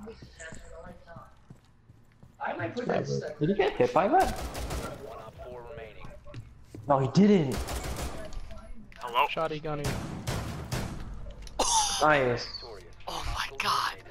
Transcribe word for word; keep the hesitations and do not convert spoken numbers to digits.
I might put that. Did he get hit by that? One op four remaining. No, he didn't. Hello? Shotty gunny. Nice. Victorious. Oh my god.